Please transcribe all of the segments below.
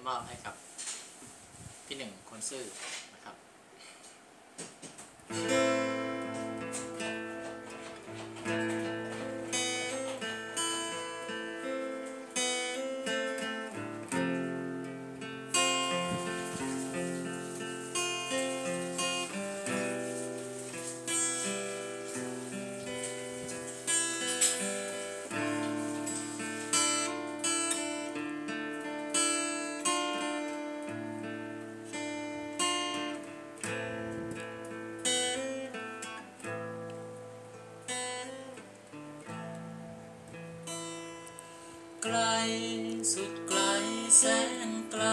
มอบให้กับพี่หนึ่งคนซื่อนะครับไกลสุดไกลแสนไกล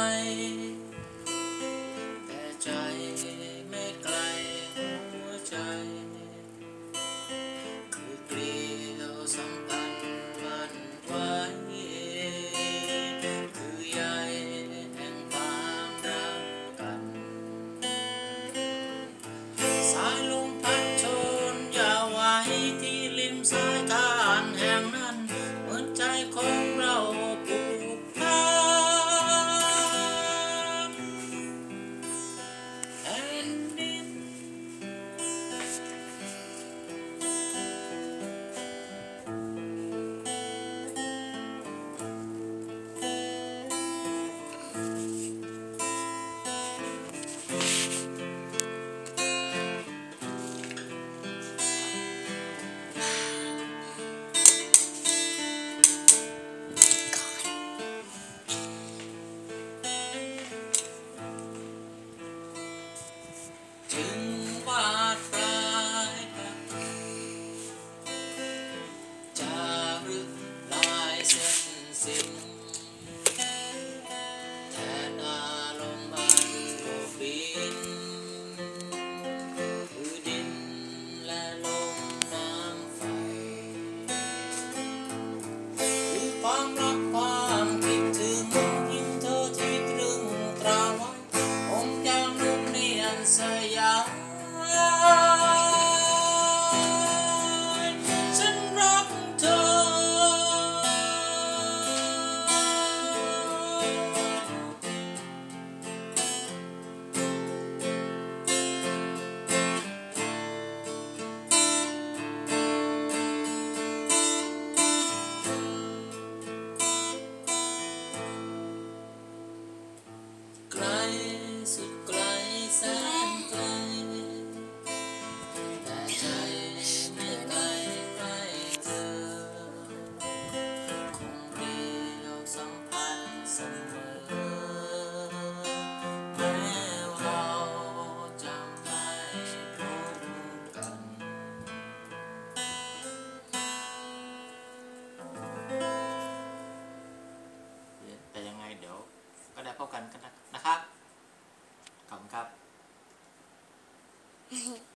แต่ใจไม่ไกลหัวใจคือเกลียวสัมพันธ์มันไว้คือใยแห่งความรักกันสายลมพัดโชนอย่าไว้ที่ริมสายทานแห่งนั้นเหมือนใจของเราผูกพันแผ่นดินถึงวาดปลายจารึกลายเส้นสิ้นแทนอารมณ์อันโบกบินคือดินและลมน้ำไฟคือความรักความคิดถึงยิ่งเธอที่ตรึงตราไว้ผมยังนุ่มเนียนสยามฉันรักเธอไกลสุดไกลแสนไกลแต่ใจไม่ไกลใกล้เธอคงเรียวสัมพันธ์เสมอแม้เราจะไม่พบกันแต่ยังไงเดี๋ยวก็ได้พบกันนะครับขอบคุณครับ